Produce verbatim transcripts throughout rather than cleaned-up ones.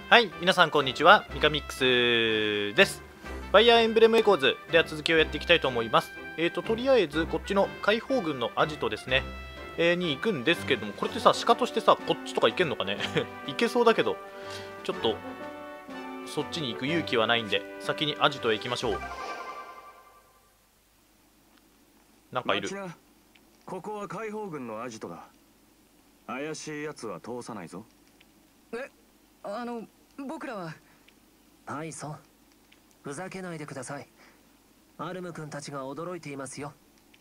はい、皆さんこんにちは、ミカミックスです。ファイアーエンブレムエコーズでは続きをやっていきたいと思います。えーと、とりあえずこっちの解放軍のアジトですね、えー、に行くんですけども、これってさ、鹿としてさ、こっちとか行けんのかね行けそうだけど、ちょっとそっちに行く勇気はないんで、先にアジトへ行きましょう。なんかいる。 ここは解放軍のアジトだ。怪しいやつは通さないぞ。 え、あの、僕らは。 はい、そう。ふざけないでください。アルム君たちが驚いていますよ。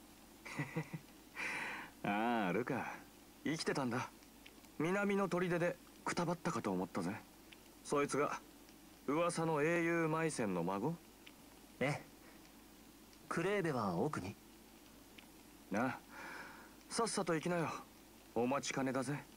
ああ、ルカ。生きてたんだ。南の砦でくたばったかと思ったぜ。そいつが噂の英雄マイセンの孫？ ええ。クレーベは奥に？ なあ、さっさと行きなよ。お待ちかねだぜ。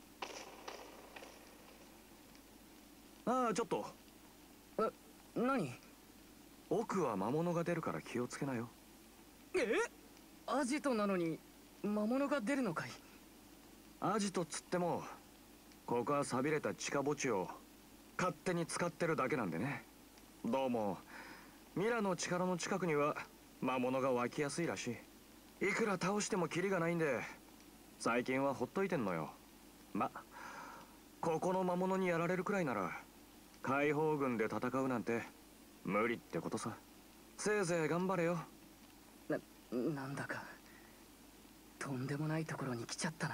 ああ、ちょっと。 え、何？ 奥は魔物が出るから気をつけなよ。 え？アジトなのに魔物が出るのかい？ アジトっつっても、ここは寂れた地下墓地を勝手に使ってるだけなんでね。どうもミラの力の近くには魔物が湧きやすいらしい。いくら倒してもキリがないんで、最近はほっといてんのよ。ま、ここの魔物にやられるくらいなら解放軍で戦うなんて無理ってことさ。せいぜい頑張れよ。 な、なんだかとんでもないところに来ちゃったな。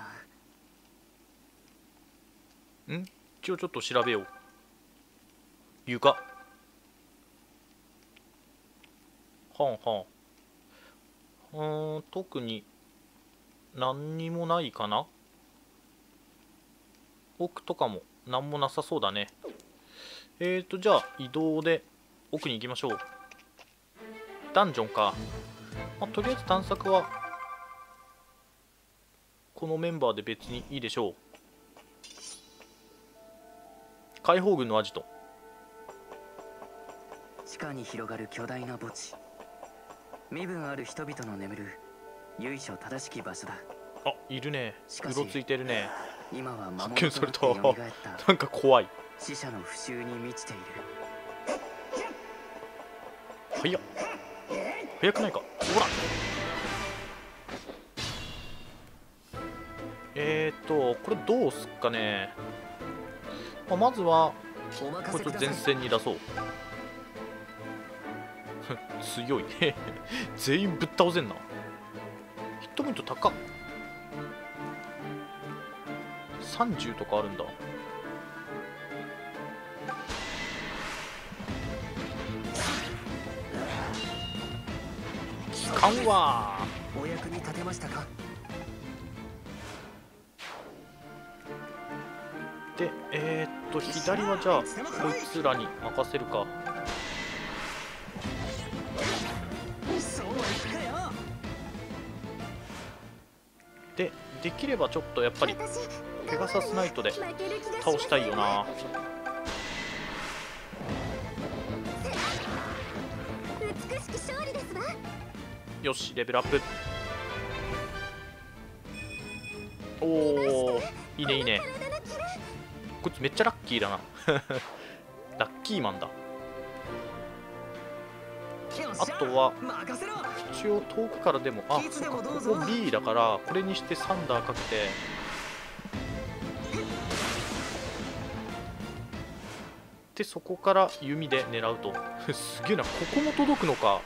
ん？一応ちょっと調べよう。床。はんはん。うーん、特に何にもないかな。奥とかも何もなさそうだね。えーと、じゃあ移動で奥に行きましょう。ダンジョンか。まあ、とりあえず探索はこのメンバーで別にいいでしょう。解放軍のアジト。 地下に広がる巨大な墓地。身分ある人々の眠る由緒正しき場所だ。 あ、いるね。うろついてるね。 今は魔物発見された。 となって蘇ったなんか怖い。 死者の復讐に満ちている。 早っ。早くないか。ほら。えーとこれどうすっかね。まあ、まずはこいつを前線に出そう。強い。全員ぶっ倒せんな。ヒットポイント高っ。さんじゅうとかあるんだ。効かんわー。 お役に立てましたか？ で、えー、っと左はじゃあこいつらに任せるか。で、できればちょっとやっぱりペガサスナイトで倒したいよな。よし、レベルアップ。おお、いいねいいね。こいつめっちゃラッキーだな。ラッキーマンだ。あとは一応遠くからでも、あ、そっか、ここ ビー だからこれにしてサンダーかけて、でそこから弓で狙うと。すげえな、ここも届くのか。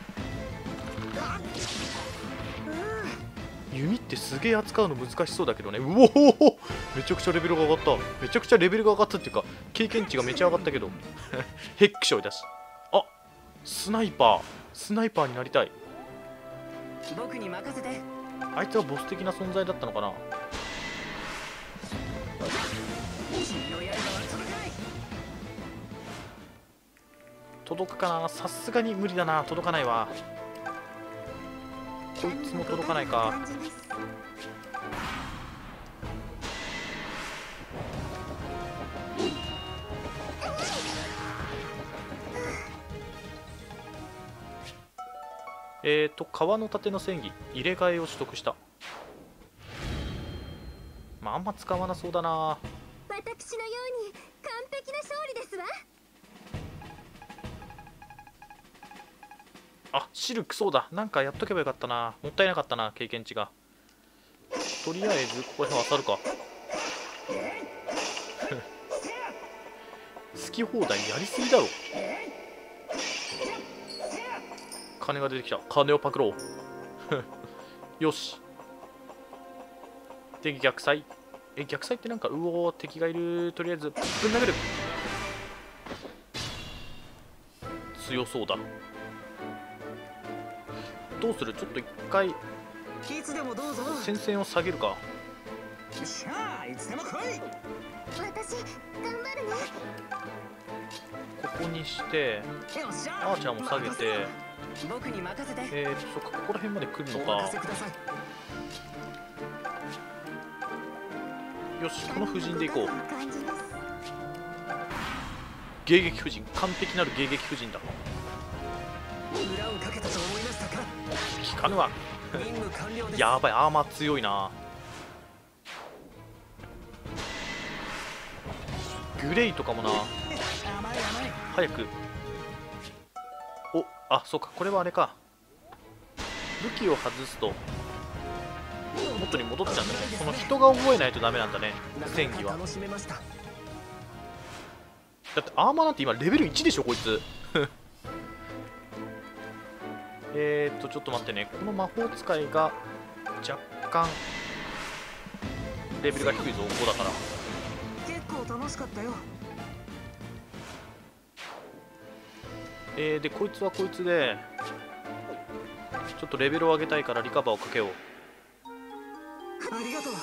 弓ってすげえ扱うの難しそうだけどね。うおお、めちゃくちゃレベルが上がった。めちゃくちゃレベルが上がったっていうか、経験値がめちゃ上がったけど。ヘックショイだし。あ、スナイパー。スナイパーになりたい。 僕に任せて。 あいつはボス的な存在だったのかな。届くかな。さすがに無理だな。届かないわ。こいつも届かないか。えーと川の盾の戦技入れ替えを取得した。まああんま使わなそうだな。 私のように完璧な勝利ですわ。 あ、シルクそうだ、なんかやっとけばよかったな。もったいなかったな、経験値が。とりあえずここら辺は漁るか。好き放題やりすぎだろ。金が出てきた。金をパクろう。よし。敵逆祭。え、逆祭ってなんか、うおー、敵がいる。とりあえずぶん投げる。強そうだ。どうする？ちょっと一回いつでもどうぞ。 戦線を下げるか。 しゃあ、いつでも来い。 私頑張るね。 ここにしてよっしゃ。 アーチャーも下げて、 僕に任せて。 えーとそっか、ここら辺まで来るのおか。 任せください。 よし、この布陣でいこう。 感じます。 迎撃布陣、完璧なる迎撃布陣だ。 裏をかけたと思いましたか。 効かぬわ。 任務完了です。 やばい、アーマー強いな。グレイとかもな。 甘い甘い。 早く。お、あ、そうか、これはあれか。武器を外すと元に戻っちゃうんだね。この人が覚えないとダメなんだね、戦技は。 楽しめました。 だってアーマーなんて今レベルいちでしょこいつ。えーっとちょっと待ってね、この魔法使いが若干レベルが低いぞ。ごだから。 結構楽しかったよ。 えー、でこいつはこいつでちょっとレベルを上げたいからリカバーをかけよう。 ありがとう。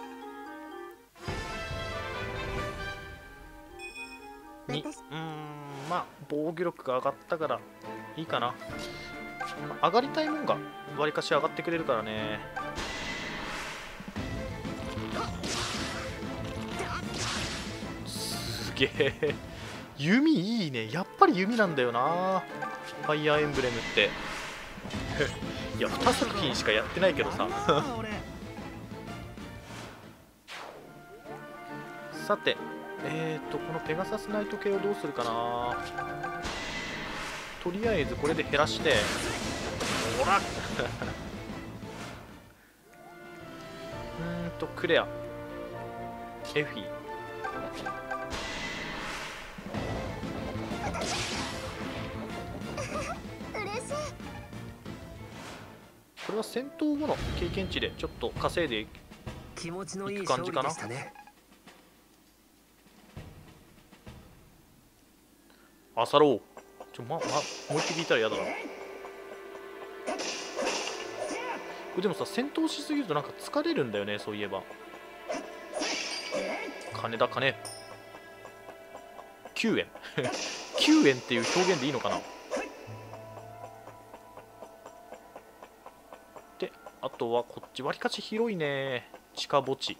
にうーんまあ防御力が上がったからいいかな。上がりたいもんがわりかし上がってくれるからね。すげえ弓いいね。やっぱり弓なんだよな、ファイアーエンブレムって。いやにさく品しかやってないけどさ。さてえーとこのペガサスナイト系をどうするかな。とりあえずこれで減らして、ほらうーんとクレア、エフィ、 嬉しい。 これは戦闘後の経験値でちょっと稼いでい気持ちのいいいく感じかな勝利でしたね。 あさろう。ちょままもう一回聞いたら嫌だな。これでもさ、戦闘しすぎるとなんか疲れるんだよね、そういえば。金だ金。きゅうえんきゅうえんっていう表現でいいのかな。であとはこっちわりかし広いね。地下墓地。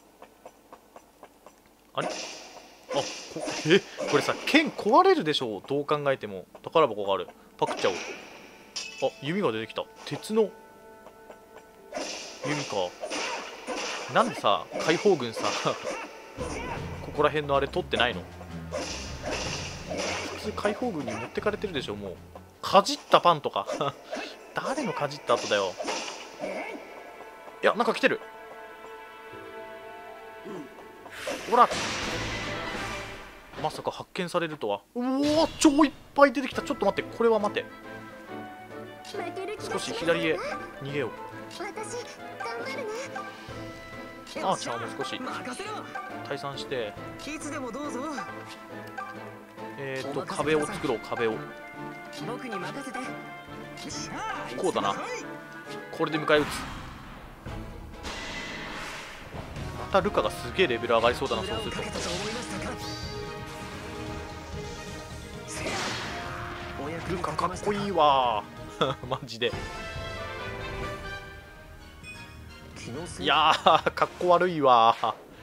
あれあこえこれさ剣壊れるでしょ、どう考えても。宝箱がある、パクっちゃおう。あ、弓が出てきた。鉄の弓か。なんでさ解放軍さここら辺のあれ取ってないの。普通解放軍に持ってかれてるでしょ。もうかじったパンとか誰のかじった後だよ。いやなんか来てる。ほらまさか発見されるとは。うお超いっぱい出てきた。ちょっと待って、これは待て。 負ける気少しがする左へ逃げよう。 私頑張るね。 アーチャーも少し任せろ。 退散して、 いつでもどうぞ。 えー、っと壁を作ろう。壁を僕に任せて。 しゃあこうだな。 いつでも来い。 これで迎え撃つ。またルカがすげえレベル上がりそうだな。そうすると裏をかけたと思いましたか。お役にルカ立てましたかっこいいわマジで。 気のせいいやーかっこ悪いわ。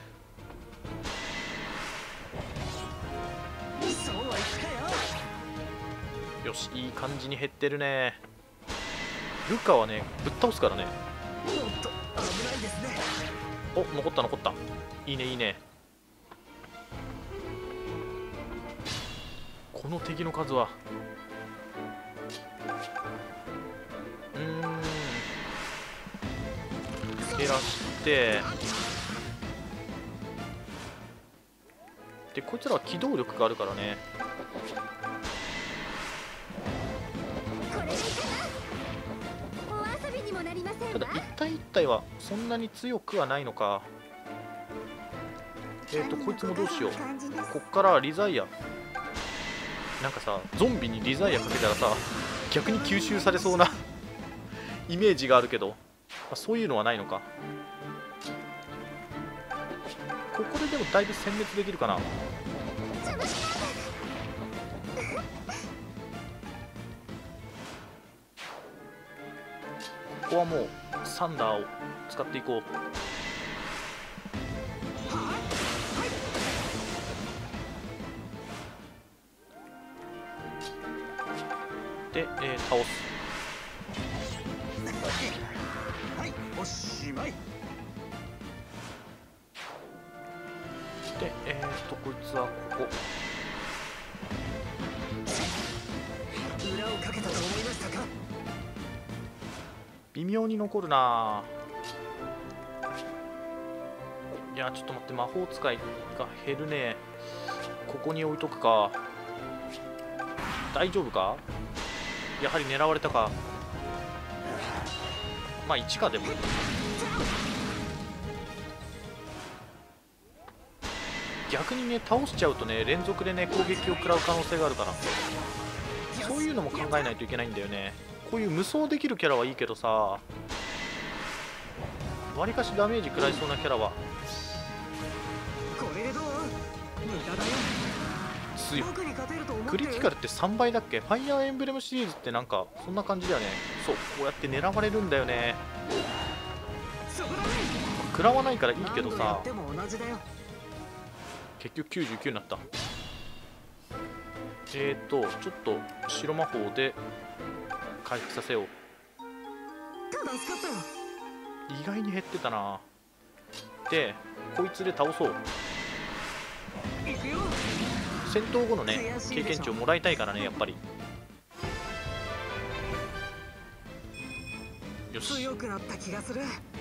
そうはいくかよ。 よし、いい感じに減ってるね。ルカはねぶっ倒すからね。 もっと危ないですね。 お、残った残った。いいねいいね。この敵の数は減らして、でこいつらは機動力があるからね。 これでいいかな。お遊びにもなりませんわ。 ただ一体一体はそんなに強くはないのか。えっとこいつもどうしよう。こっからリザイア、なんかさゾンビにリザイアかけたらさ逆に吸収されそうなイメージがあるけど、あ、そういうのはないのか。ここででもだいぶ殲滅できるかな。ここはもうサンダーを使っていこう。で、えー、倒す。 はい、おしまい。 で、えーっとこいつはここ。 裏をかけたと思いましたか。 微妙に残るな。いやちょっと待って、魔法使いが減るね。ここに置いとくか。大丈夫か。やはり狙われたか。まあいちか。でも逆にね倒しちゃうとね連続でね攻撃を食らう可能性があるから、そういうのも考えないといけないんだよね。こういう無双できるキャラはいいけどさ、わりかしダメージ食らいそうなキャラはこれでどう。無駄だよ。 強い。 僕に勝てると思ってる。 クリティカルってさんばいだっけ。ファイアーエンブレムシリーズってなんかそんな感じだよね。そう、こうやって狙われるんだよね。 そこだね。 食らわないからいいけどさ何度やっても同じだよ。 結局きゅうじゅうきゅうになった。えーとちょっと白魔法で回復させよう。 助かったよ。 意外に減ってたな。でこいつで倒そう。 行くよ。 戦闘後のね経験値をもらいたいからね、やっぱり。よし、 強くなった気がする。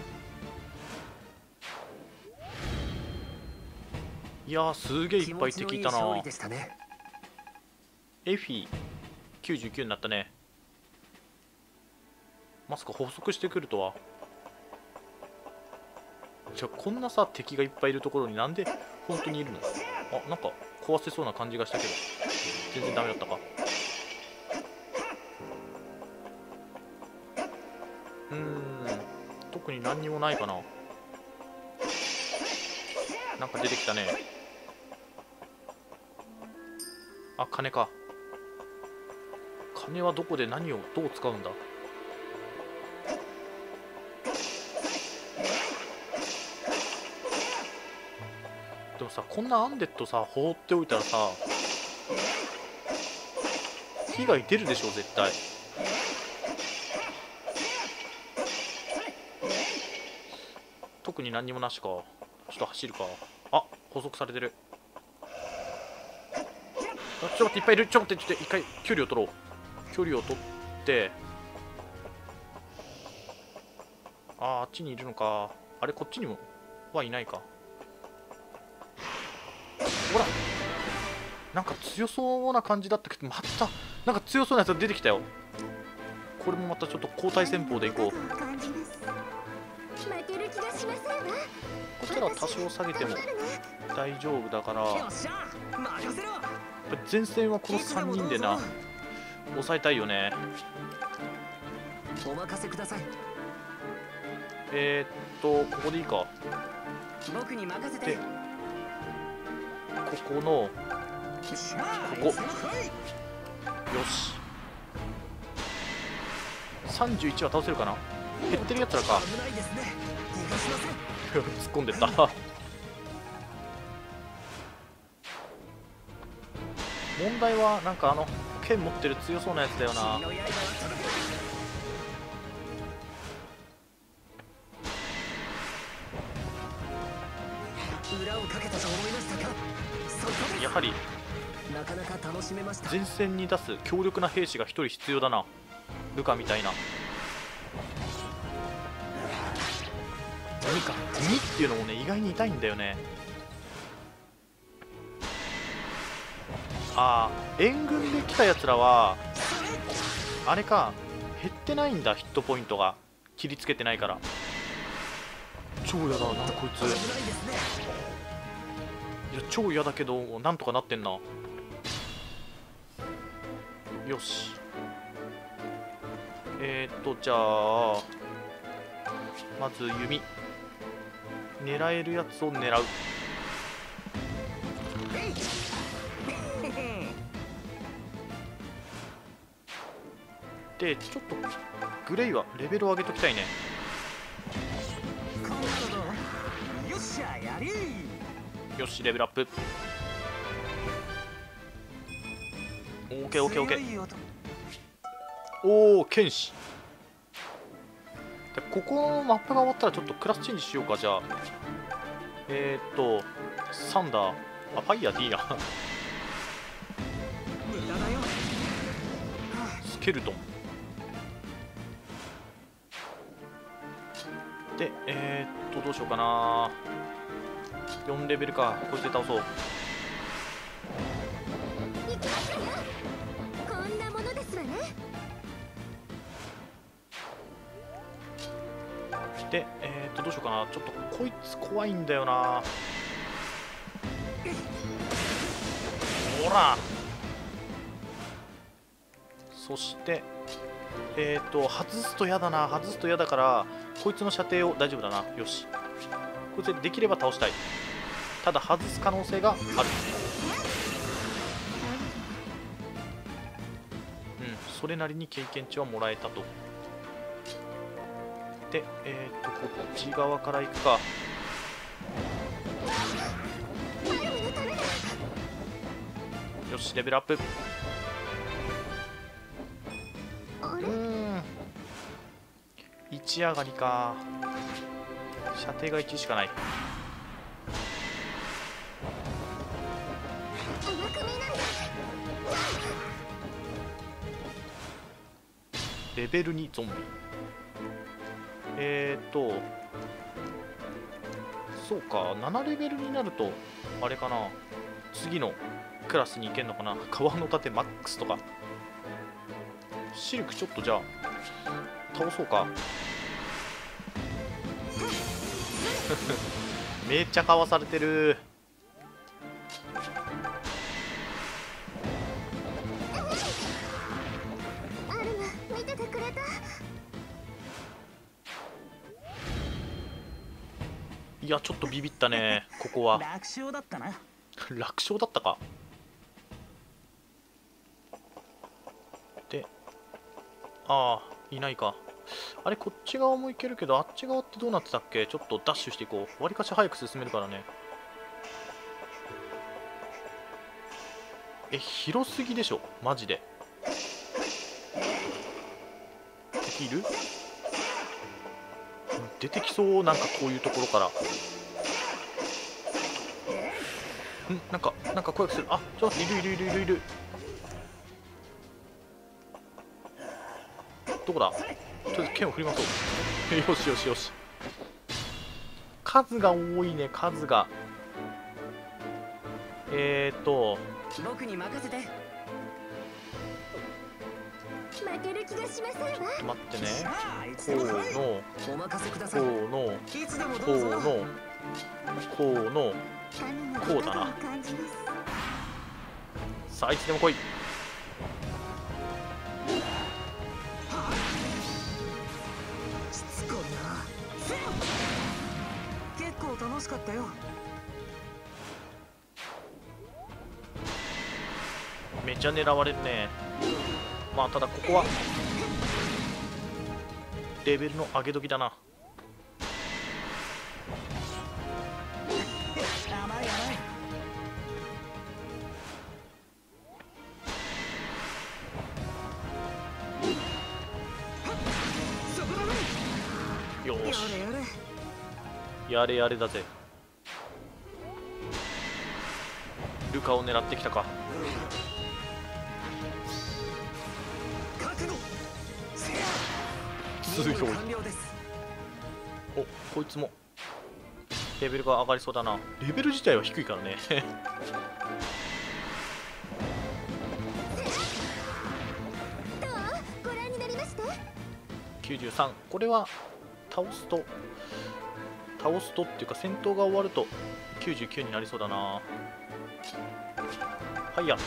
いやーすげえいっぱい敵いたな。 気持ちのいい勝利でしたね。 エフィきゅうじゅうきゅうになったね。まさか補足してくるとは。じゃあこんなさ敵がいっぱいいるところになんで本当にいるの。あ、なんか壊せそうな感じがしたけど全然ダメだったか。うーん特に何にもないかな。なんか出てきたね。あ、金か。金はどこで何をどう使うんだ。でもさこんなアンデッドさ放っておいたらさ被害出るでしょ絶対。特に何にもなしか。ちょっと走るか。あ、捕捉されてる。あ、ちょっと待って、いっぱいいる。ちょっと待って、ちょっと一回距離を取ろう。距離を取ってあーあっちにいるのか。あれこっちにもはいないか。ほらなんか強そうな感じだったけど、またなんか強そうなやつが出てきたよ。これもまたちょっと交代戦法でいこう。 負ける気がしませんわ。 こちらは多少下げても大丈夫だから、 よっしゃ、任せろ。 前線はこのさんにんでな抑えたいよね。 お任せください。 えー、っとここでいいか。 僕に任せて。 でここのここよしさんじゅういちは倒せるかな。減ってるやつらか。 危ないですね。逃がしません。 突っ込んでった問題はなんかあの剣持ってる強そうなやつだよな。 君の刃は届く。裏をかけたと思いましたか。そこです。 やはりなかなか楽しめました。 前線に出す強力な兵士がひとり必要だな。ルカみたいな。 耳か。耳っていうのもね意外に痛いんだよね。ああ、援軍で来たやつらはあれか、減ってないんだ、ヒットポイントが切りつけてないから。超嫌だなこいつ。いや超嫌だけどなんとかなってんな。よし、えー、っとじゃあまず弓、狙えるやつを狙う。でちょっとグレイはレベルを上げときたいね。 よっしゃやりよしレベルアップ。オーケーオーケーオーケー。おお剣士で、ここのマップが終わったらちょっとクラスチェンジしようか。じゃあえー、っとサンダー、あファイヤーでいいやスケルトンで、えー、っとどうしようかな。よんレベルか。こいつで倒そう。 行きますわよ。こんなものですわね。 で、えー、っとどうしようかな。ちょっとこいつ怖いんだよな。ほら、そしてえー、っと外すと嫌だな。外すと嫌だからこいつの射程を大丈夫だな。よし、こいつでできれば倒したい。ただ外す可能性がある。うん、それなりに経験値はもらえたと。で、えー、っとこっち側から行くか。よしレベルアップ。うーんいち上がりか。射程がいちしかない。レベルにゾンビ。えーっとそうか、ななレベルになるとあれかな、次のクラスに行けんのかな。川の盾マックスとか。シルクちょっとじゃあ倒そうかめっちゃかわされてる。 アルム見ててくれた。 いやちょっとビビったねここは。 楽勝だったな。 楽勝だったか。で、ああいないか。あれこっち側も行けるけど、あっち側ってどうなってたっけ。ちょっとダッシュしていこう。わりかし早く進めるからね。え広すぎでしょマジで。敵いる？出てきそうなんかこういうところから。んなんかなんか声がする。あちょっと待って、いるいるいるいるいる。どこだ。とりあえず剣を振りましょうよしよしよし。数が多いね数が。えーっと僕に任せて。 負ける気がしませんわ。 ちょっと待ってね。こういつでも来い。 のお任せください。 こうのいつでもこどうぞ。 うのこうの神のこうだな言葉を感じます。 さあいつでも来い。 しつこいな。結構楽しかったよ。 めちゃ狙われるね。まあただここはレベルの上げ時だな。 甘い甘い。そこだね。 よーしやれやれ。 やれやれだぜ。ルカを狙ってきたか。 覚悟。せや。 強い。 完了です。 おこいつもレベルが上がりそうだな。レベル自体は低いからねどうご覧になりました？ きゅうじゅうさん。これは倒すと倒すとっていうか戦闘が終わるときゅうじゅうきゅうになりそうだな。はいや、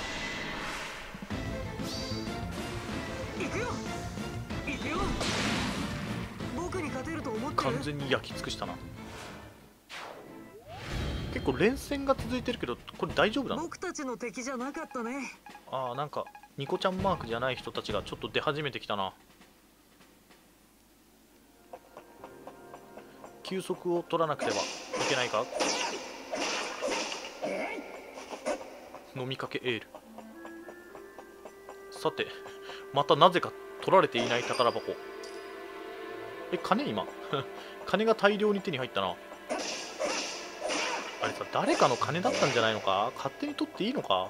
行くよ行くよ。僕に勝てると思ってる？ 完全に焼き尽くしたな。結構連戦が続いてるけど、これ大丈夫なの？ 僕たちの敵じゃなかったね。 ああ、なんかニコちゃんマークじゃない人たちがちょっと出始めてきたな。休息を取らなくてはいけないか。飲みかけエール。さて、またなぜか取られていない宝箱。え、金今金が大量に手に入ったな。あれさ、誰かの金だったんじゃないのか。勝手に取っていいのか。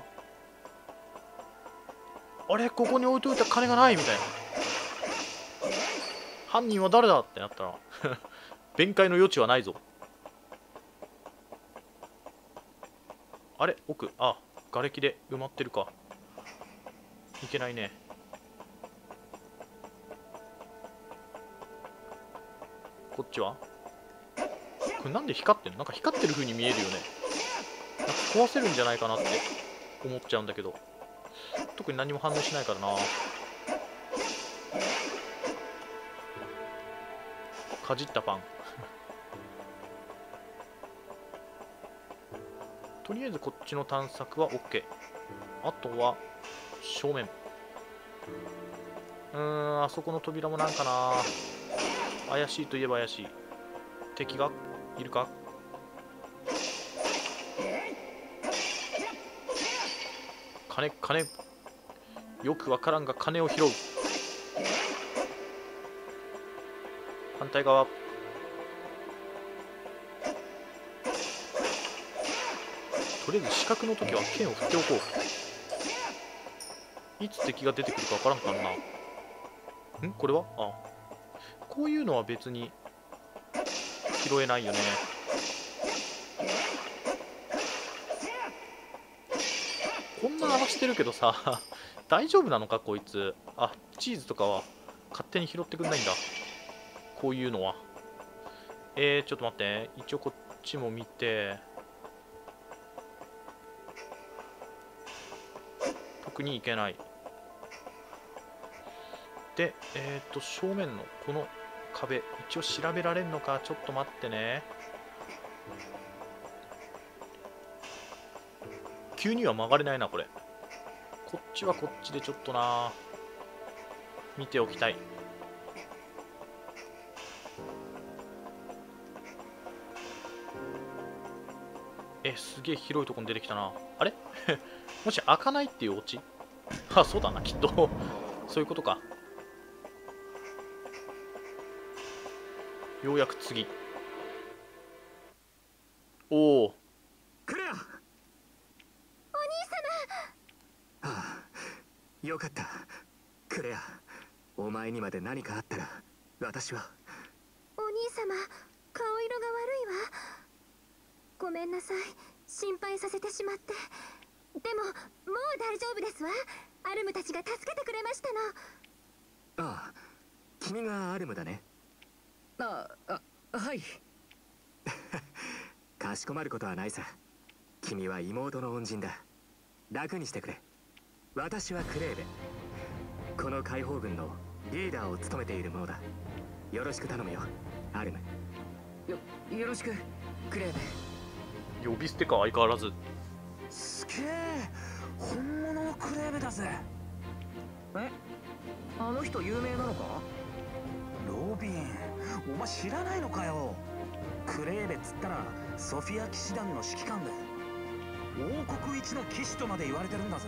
あれ、ここに置いといた金がないみたいな。犯人は誰だってなったら弁解の余地はないぞ。あれ、奥、あ、瓦礫で埋まってるか。いけないね。こっちはこれなんで光ってんの？なんか光ってる風に見えるよね。なんか壊せるんじゃないかなって思っちゃうんだけど、特に何も反応しないからな。かじったパンとりあえずこっちの探索は OK。 あとは正面。うーん、あそこの扉もなんかな、怪しいといえば怪しい。敵がいるか。金金、よくわからんが金を拾う。反対側。とりあえず四角の時は剣を振っておこう。いつ敵が出てくるかわからんからな。んこれはあ、こういうのは別に拾えないよね。こんな荒らしてるけどさ大丈夫なのかこいつ。あ、チーズとかは勝手に拾ってくんないんだ、こういうのは。えー、ちょっと待って、一応こっちも見て。特にいけない。で、えっと正面のこの壁、一応調べられるのか。ちょっと待ってね。急には曲がれないなこれ。こっちはこっちでちょっとな見ておきたい。え、すげえ広いところに出てきたな。あれもし開かないっていうオチあ、そうだな、きっとそういうことか。ようやく次。おお、 クレア。お兄様。 ああ、よかった。クレア、お前にまで何かあったら私は。 お兄様、顔色が悪いわ。ごめんなさい、心配させてしまって。でももう大丈夫ですわ。アルムたちが助けてくれましたの。 ああ、君がアルムだね。 ああ、はい。 かしこまることはないさ。君は妹の恩人だ。楽にしてくれ。私はクレーベ。この解放軍のリーダーを務めている者だ。よろしく頼むよ、アルム。 よ、よろしく、クレーベ。 呼び捨てか相変わらず。 すげえ、本物のクレーベだぜ。え、あの人有名なのか？ ロビン、お前知らないのかよ。クレーベっつったらソフィア騎士団の指揮官で王国一の騎士とまで言われてるんだぜ。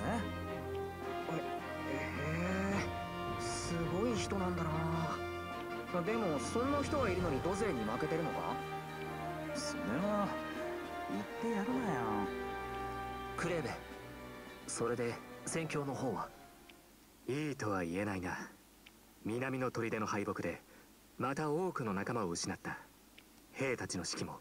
へえ、すごい人なんだな。でもそんな人がいるのにドゼに負けてるのか？ それは言ってやるなよ。 クレーベ、それで戦況の方はいいとは言えないな。南の砦の敗北でまた多くの仲間を失った。兵たちの士気も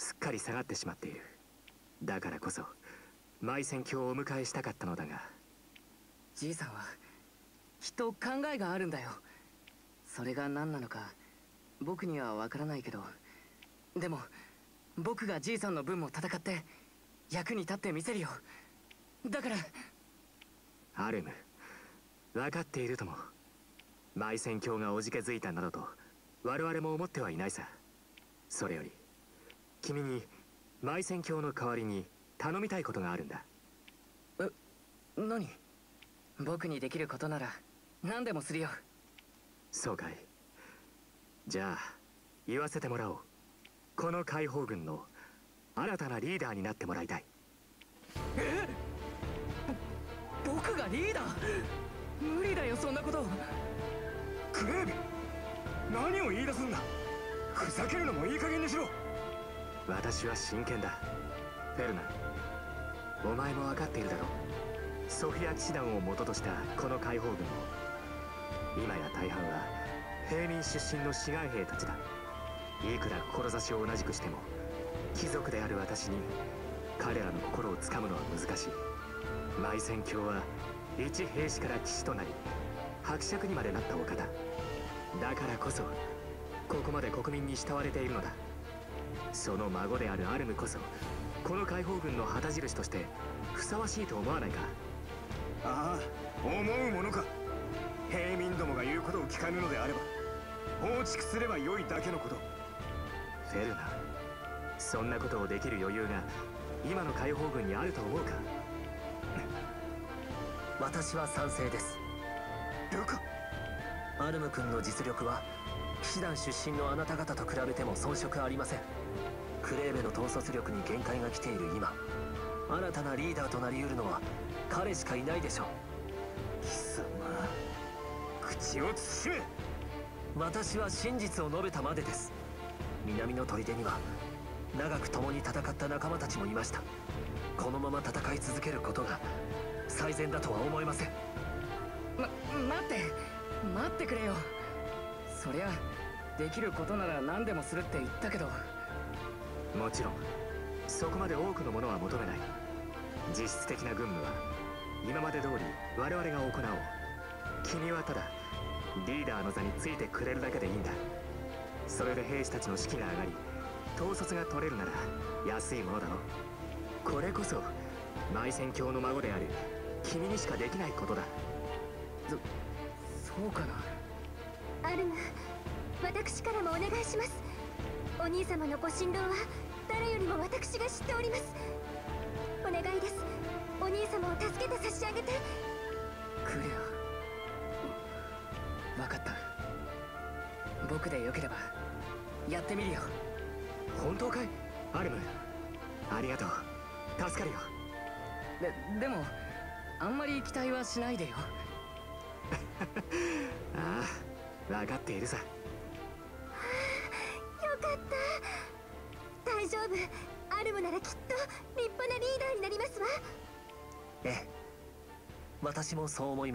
すっかり下がってしまっている。だからこそマイ戦況をお迎えしたかったのだが。 じいさんはきっと考えがあるんだよ。それが何なのか僕にはわからないけど、でも僕がじいさんの分も戦って役に立ってみせるよ。だから。 アルム、分かっているとも。マイ戦況がおじけづいたなどと我々も思ってはいないさ。それより君にマイ戦況の代わりに頼みたいことがあるんだ。 え、何？僕にできることなら何でもするよ。 そうかい。じゃあ言わせてもらおう。この解放軍の新たなリーダーになってもらいたい。 え？ぼ僕がリーダー？無理だよ、そんなこと。 クレーベ、何を言い出すんだ。ふざけるのもいい加減にしろ。 私は真剣だ。フェルナ、お前も分かっているだろう。ソフィア騎士団を元としたこの解放軍も今や大半は平民出身の志願兵たちだ。いくら志を同じくしても貴族である私に彼らの心をつかむのは難しい。マイ戦卿は一兵士から騎士となり伯爵にまでなったお方だからこそここまで国民に慕われているのだ。その孫であるアルムこそこの解放軍の旗印としてふさわしいと思わないか。 ああ、思うものか。平民どもが言うことを聞かぬのであれば放逐すればよいだけのこと。 フェルナ、そんなことをできる余裕が今の解放軍にあると思うか。 私は賛成です。 ルカ、 アルム君の実力は騎士団出身のあなた方と比べても遜色ありません。クレーベの統率力に限界が来ている今、新たなリーダーとなり得るのは彼しかいないでしょう。 貴様、口を慎め。 私は真実を述べたまでです。南の砦には長く共に戦った仲間たちもいました。このまま戦い続けることが最善だとは思えません。 ま、待って待ってくれよ。そりゃできることなら何でもするって言ったけど。 もちろんそこまで多くのものは求めない。実質的な軍務は今まで通り我々が行おう。君はただリーダーの座についてくれるだけでいいんだ。それで兵士たちの士気が上がり統率が取れるなら安いものだろう。これこそマイ戦卿の孫である君にしかできないことだ。 そそうかな。 アルム、私からもお願いします。お兄様のご心労は誰よりも私が知っております。お願いです。お兄様を助けて差し上げて。 クレア、分かった。僕でよければやってみるよ。 本当かいアルム。ありがとう、助かるよ。 ででもあんまり期待はしないでよ。 ああ、分かっているさ。 よかった。大丈夫。アルムならきっと立派なリーダーになりますわ。 ええ、私もそう思います。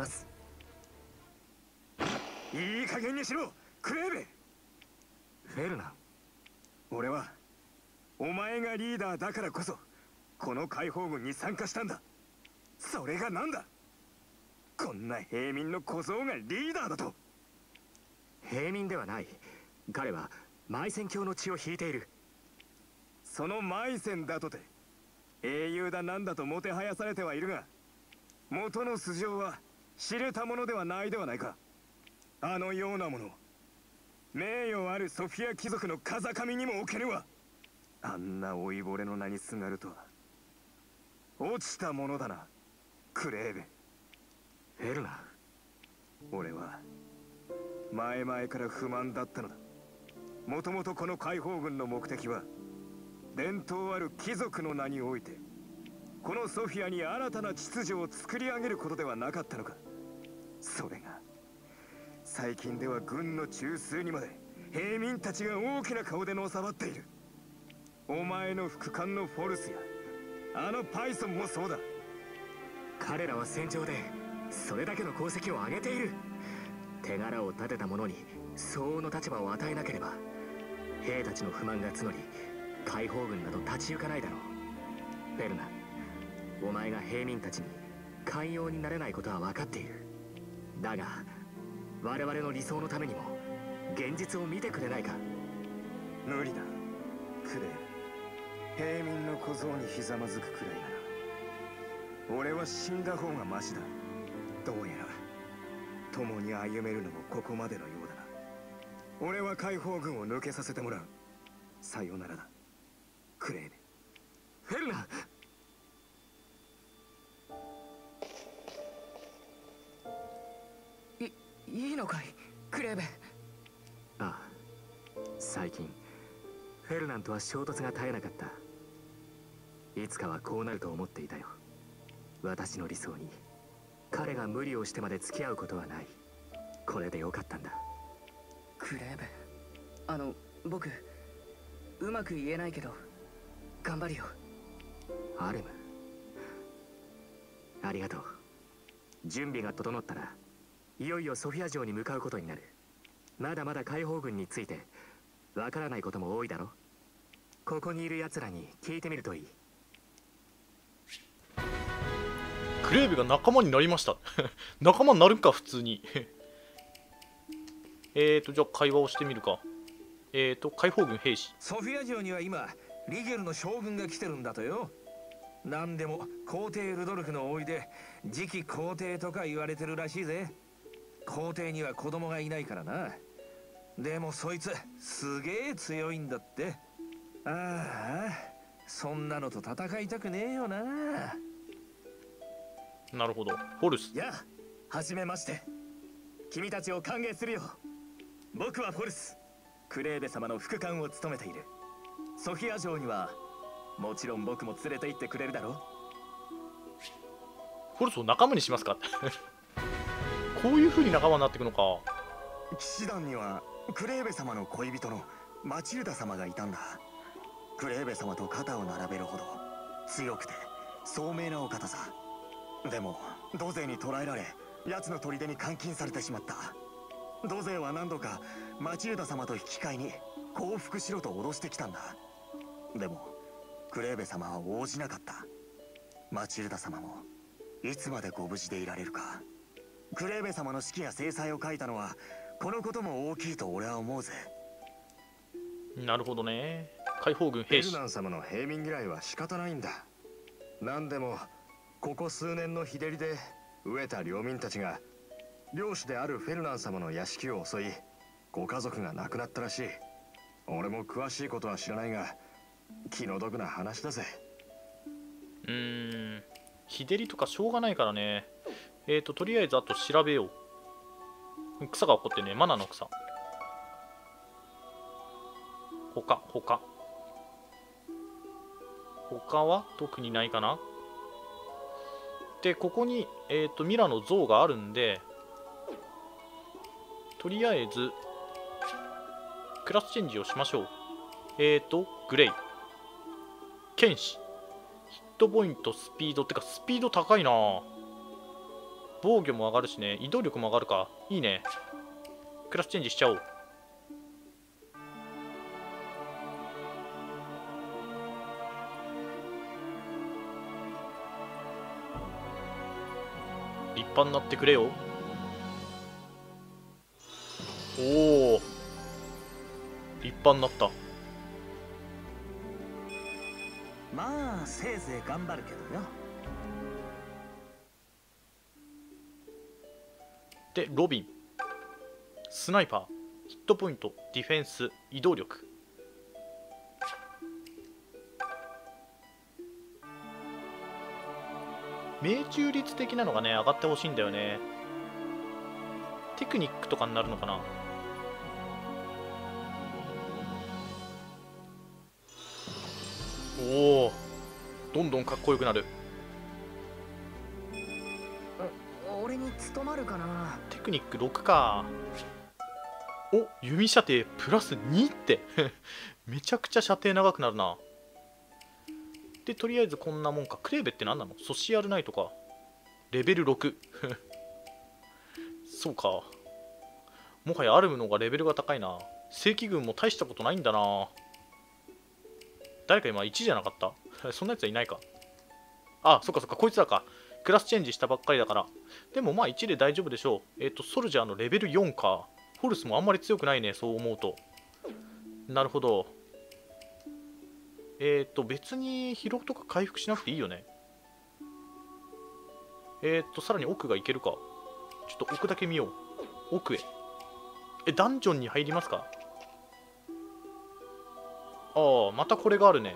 いい加減にしろクレーベ。 フェルナ、 俺はお前がリーダーだからこそこの解放軍に参加したんだ。それが何だ。こんな平民の小僧がリーダーだと。 平民ではない。彼はマイ戦卿の血を引いている。 そのマイセンだとて英雄だなんだともてはやされてはいるが、元の素性は知れたものではないではないか。あのようなもの名誉あるソフィア貴族の風上にも置けぬわ。あんな老いぼれの名にすがるとは落ちたものだなクレーベ。 フェルナ、 俺は前々から不満だったのだ。もともとこの解放軍の目的は伝統ある貴族の名においてこのソフィアに新たな秩序を作り上げることではなかったのか。それが最近では軍の中枢にまで平民たちが大きな顔でのさばっている。お前の副官のフォルスやあのパイソンもそうだ。 彼らは戦場でそれだけの功績を上げている。手柄を立てた者に相応の立場を与えなければ兵たちの不満が募り解放軍など立ち行かないだろう。フェルナ、お前が平民たちに寛容になれないことは分かっている。だが我々の理想のためにも現実を見てくれないか。 無理だクレー、平民の小僧にひざまずくくらいなら俺は死んだ方がマシだ。どうやら共に歩めるのもここまでのようだな。俺は解放軍を抜けさせてもらう。さよならだクレーベ。 フェルナ、 いいいのかいクレーベ。 ああ、最近フェルナンとは衝突が絶えなかった。いつかはこうなると思っていたよ。私の理想に彼が無理をしてまで付き合うことはない。これでよかったんだ。 クレーベ、あの僕うまく言えないけど頑張るよ。 アルム、ありがとう。準備が整ったらいよいよソフィア城に向かうことになる。まだまだ解放軍についてわからないことも多いだろ。ここにいる奴らに聞いてみるといい。 クレーベが仲間になりました仲間になるんか普通にえーとじゃあ会話をしてみるか。えーと解放軍兵士。 ソフィア城には今リゲルの将軍が来てるんだとよ。何でも皇帝ルドルフの甥で次期皇帝とか言われてるらしいぜ。皇帝には子供がいないからな。でもそいつすげえ強いんだって。ああ、そんなのと戦いたくねえよな。 なるほど。ホルス。 やあ、はじめまして。君たちを歓迎するよ。僕はフォルス、クレーベ様の副官を務めている。ソフィア城にはもちろん僕も連れて行ってくれるだろう。 ホルスを仲間にしますかこういう風に仲間になっていくのか。 騎士団にはクレーベ様の恋人のマチルダ様がいたんだ。クレーベ様と肩を並べるほど強くて聡明なお方さ。でもドゼに捕らえられ奴の砦に監禁されてしまった。ドゼは何度かマチルダ様と引き換えに降伏しろと脅してきたんだ。でもクレーベ様は応じなかった。マチルダ様もいつまでご無事でいられるか。クレーベ様の指揮や制裁を書いたのはこのことも大きいと俺は思うぜ。 なるほどね。解放軍兵士。 フェルナン様の平民嫌いは仕方ないんだ。何でもここ数年の日照りで飢えた領民たちが領主であるフェルナン様の屋敷を襲いご家族が亡くなったらしい。俺も詳しいことは知らないが気の毒な話だぜ。 うーん日照りとかしょうがないからね。えーととりあえずあと調べよう。草が起こってね。マナの草。他他他は特にないかな。でここに、えーとミラの像があるんで、とりあえずクラスチェンジをしましょう。えーとグレイ、剣士、ヒットポイント、スピードってかスピード高いな。防御も上がるしね。移動力も上がるか。いいね。クラスチェンジしちゃおう。立派になってくれよ。おお、立派になった。 まあせいぜい頑張るけどよ。 でロビン、スナイパー、ヒットポイント、ディフェンス、移動力。命中率的なのがね上がってほしいんだよね。テクニックとかになるのかな。おお、どんどんかっこよくなる。 俺に務まるかな。 テクニックろくか。お、弓射程プラスにってめちゃくちゃ射程長くなるな。でとりあえずこんなもんか。クレーベって何なの？ソシアルナイトか。レベルろく そうか。もはやアルムの方がレベルが高いな。正規軍も大したことないんだな。 誰か今いちじゃなかったそんなやつはいないか。あ、そっかそっか、こいつらか。クラスチェンジしたばっかりだから。でもまあいちで大丈夫でしょう。えっと、ソルジャーのレベルよんか。ホルスもあんまり強くないね、そう思うと。なるほど。えっと、別に疲労とか回復しなくていいよね。えっと、さらに奥がいけるか。ちょっと奥だけ見よう。奥へ。え、ダンジョンに入りますか？ああ、またこれがあるね。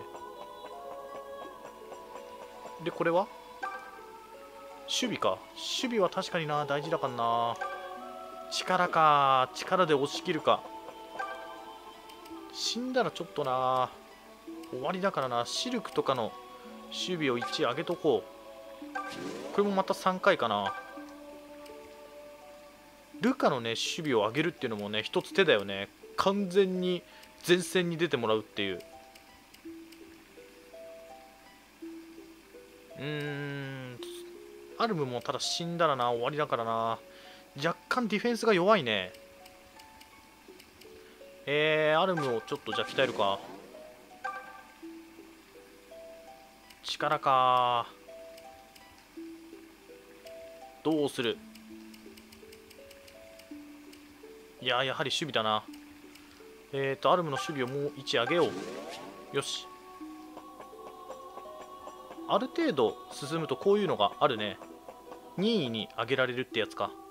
で、これは守備か。守備は確かにな、大事だからな。力か。力で押し切るか。死んだらちょっとな。終わりだからな。シルクとかの守備をいち上げとこう。これもまたさんかいかな。ルカのね、守備を上げるっていうのもね、一つ手だよね。完全に前線に出てもらうっていう。うーん。アルムもただ死んだらな、終わりだからな。若干ディフェンスが弱いね。えー、アルムをちょっとじゃあ鍛えるか。力か。どうする。いや、やはり守備だな。えっと、アルムの守備をもういち上げよう。よし。ある程度進むとこういうのがあるね。にいに上げられるってやつか。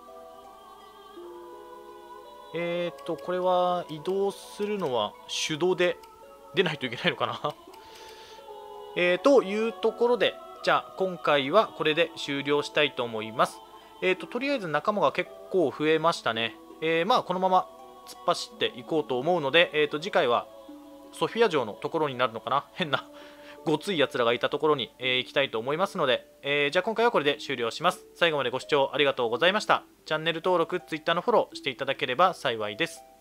えっと、これは移動するのは手動で出ないといけないのかな。えー、というところで、じゃあ今回はこれで終了したいと思います。えっと、とりあえず仲間が結構増えましたね。えー、まあこのまま突っ走っていこうと思うので、えー、と次回はソフィア城のところになるのかな。変なごついやつらがいたところに、えー、行きたいと思いますので、えー、じゃあ今回はこれで終了します。最後までご視聴ありがとうございました。チャンネル登録、Twitter のフォローしていただければ幸いです。